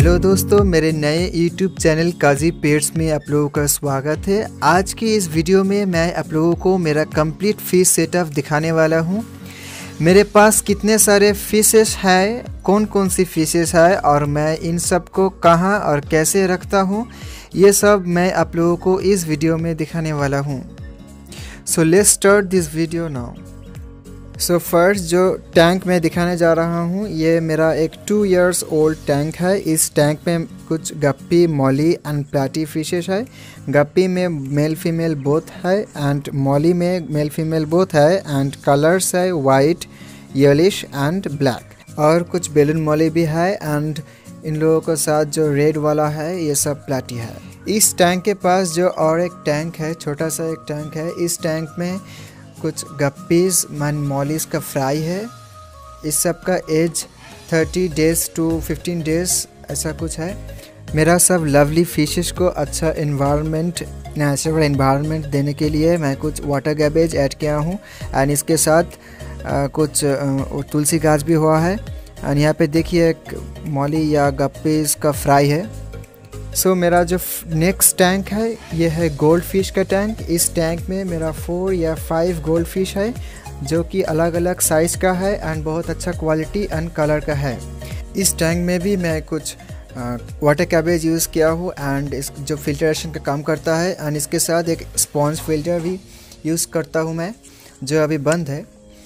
Hello दोस्तों, मेरे नए YouTube चैनल काजी पेट्स में आप लोगों का स्वागत है। आज की इस वीडियो में मैं आप लोगों को मेरा कंप्लीट फिश सेटअप दिखाने वाला हूँ। मेरे पास कितने सारे फिशेस हैं, कौन कौन सी फिशेस है और मैं इन सब को कहाँ और कैसे रखता हूँ, ये सब मैं आप लोगों को इस वीडियो में दिखाने वाला हूँ। So let's start this video now. So first जो टैंक मैं दिखाने जा रहा हूँ, ये मेरा एक 2 years ओल्ड टैंक है। इस टैंक में कुछ guppy, molly and platy fishes है। गप्पी में मेल फीमेल बोथ है एंड मॉली में मेल फीमेल बोथ है एंड कलर्स है वाइट, येलिश एंड ब्लैक। और कुछ बेलून मॉली भी है एंड इन लोगों के साथ जो रेड वाला है ये सब प्लाटी है। इस टैंक के पास जो और एक टैंक है, छोटा सा एक टैंक है। इस टैंक में कुछ गप्पीज एंड मॉलीज का फ्राई है। इस सब का एज 30 days to 15 days ऐसा कुछ है। मेरा सब लवली फिशेस को अच्छा इन्वायरमेंट, नेचुरल इन्वायरमेंट देने के लिए मैं कुछ वाटर गैबेज ऐड किया हूँ एंड इसके साथ कुछ तुलसी घास भी हुआ है। एंड यहाँ पे देखिए एक मॉली या गप्पीज का फ्राई है। सो मेरा जो नेक्स्ट टैंक है ये है गोल्ड फिश का टैंक। इस टैंक में मेरा 4 या 5 गोल्ड फिश है जो कि अलग अलग साइज़ का है एंड बहुत अच्छा क्वालिटी एंड कलर का है। इस टैंक में भी मैं कुछ वाटर कैबेज यूज़ किया हूँ एंड इस जो फिल्ट्रेशन का काम करता है एंड इसके साथ एक स्पॉन्ज फिल्टर भी यूज़ करता हूँ मैं, जो अभी बंद है।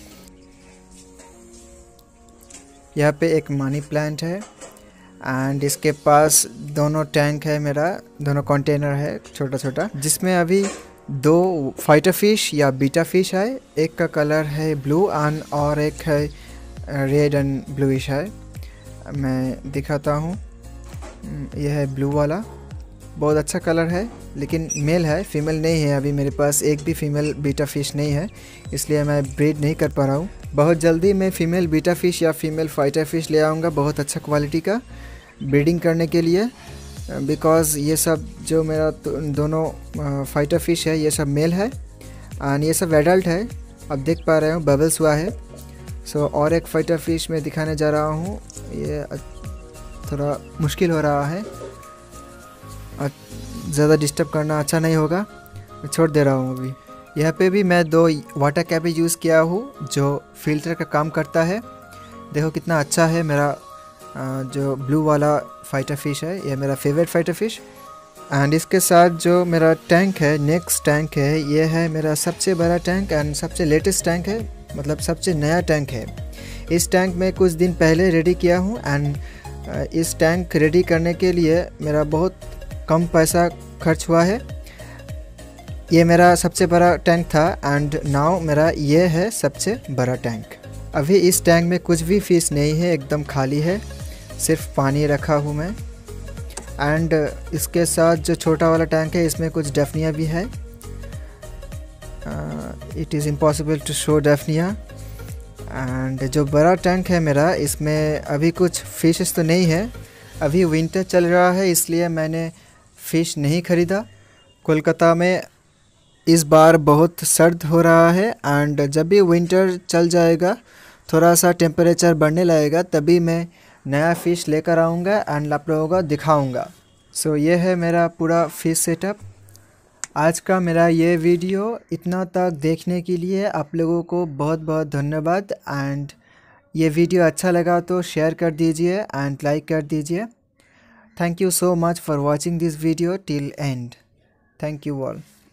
यहाँ पे एक मनी प्लांट है एंड इसके पास दोनों टैंक है, मेरा दोनों कंटेनर है छोटा छोटा, जिसमें अभी 2 फाइटर फिश या बीटा फिश है। एक का कलर है ब्लू एंड और एक है रेड एंड ब्लूइश है। मैं दिखाता हूँ, यह है ब्लू वाला, बहुत अच्छा कलर है लेकिन मेल है, फीमेल नहीं है। अभी मेरे पास एक भी फीमेल बीटा फिश नहीं है, इसलिए मैं ब्रीड नहीं कर पा रहा हूँ। बहुत जल्दी मैं फ़ीमेल बीटा फिश या फीमेल फाइटर फिश ले आऊँगा, बहुत अच्छा क्वालिटी का ब्रीडिंग करने के लिए। बिकॉज़ ये सब जो मेरा दोनों फाइटर फिश है ये सब मेल है एंड ये सब एडल्ट है। अब देख पा रहे हो बबल्स हुआ है। सो और एक फाइटर फिश मैं दिखाने जा रहा हूँ। ये थोड़ा मुश्किल हो रहा है, ज़्यादा डिस्टर्ब करना अच्छा नहीं होगा, मैं छोड़ दे रहा हूँ अभी। यहाँ पे भी मैं 2 वाटर कैबेज यूज़ किया हूँ जो फिल्टर का काम करता है। देखो कितना अच्छा है। मेरा जो ब्लू वाला फाइटर फिश है ये मेरा फेवरेट फाइटर फिश। एंड इसके साथ जो मेरा टैंक है, नेक्स्ट टैंक है, ये है मेरा सबसे बड़ा टैंक एंड सबसे लेटेस्ट टैंक है, मतलब सबसे नया टैंक है। इस टैंक में कुछ दिन पहले रेडी किया हूँ एंड इस टैंक रेडी करने के लिए मेरा बहुत कम पैसा खर्च हुआ है। ये मेरा सबसे बड़ा टैंक था एंड नाउ मेरा ये है सबसे बड़ा टैंक। अभी इस टैंक में कुछ भी फिश नहीं है, एकदम खाली है, सिर्फ पानी रखा हूँ मैं। एंड इसके साथ जो छोटा वाला टैंक है इसमें कुछ डफनिया भी है। It is impossible to show daphnia. And जो बड़ा टैंक है मेरा, इसमें अभी कुछ फिशेस तो नहीं है। अभी विंटर चल रहा है इसलिए मैंने फ़िश नहीं ख़रीदा। कोलकाता में इस बार बहुत सर्द हो रहा है एंड जब भी विंटर चल जाएगा, थोड़ा सा टेम्परेचर बढ़ने लगेगा, तभी मैं नया फ़िश लेकर आऊँगा एंड आप लोगों को दिखाऊँगा। सो ये है मेरा पूरा फ़िश सेटअप। आज का मेरा ये वीडियो इतना तक देखने के लिए आप लोगों को बहुत बहुत धन्यवाद। एंड ये वीडियो अच्छा लगा तो शेयर कर दीजिए एंड लाइक कर दीजिए। Thank you so much for watching this video till end. Thank you all.